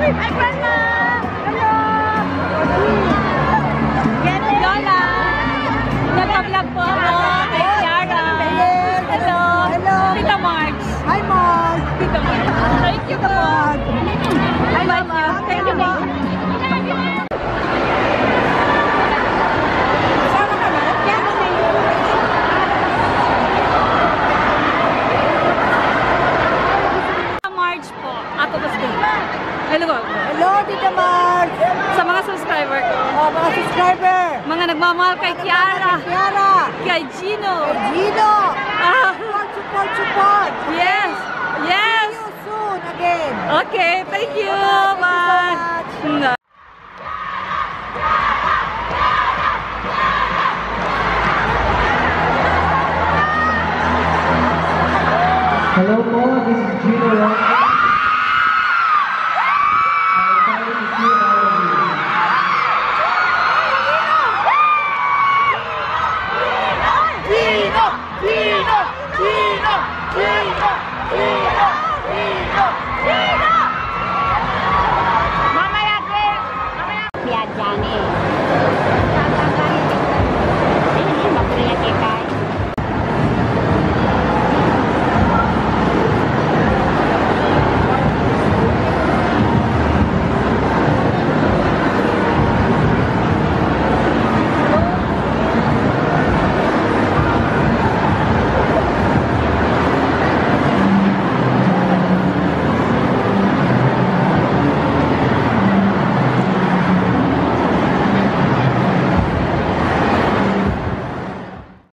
Hi, Grandma! Hello! Lola! Nagpa-vlog po ako kay Kiara. Hello! Hello! Tita Marge. Hi, Mom! Tita Marge. Thank you po. Hi, Mama! Thank you po. Hello. Hello, Tita Marge! Sa mga subscriber ko. Mga subscriber! Mga nagmamahal kay Kiara. Kiara! Kay Gino. Gino! Ah, Support! yes. Yes. See you soon again! Okay, thank you. Bye. Hello po, this is Gino.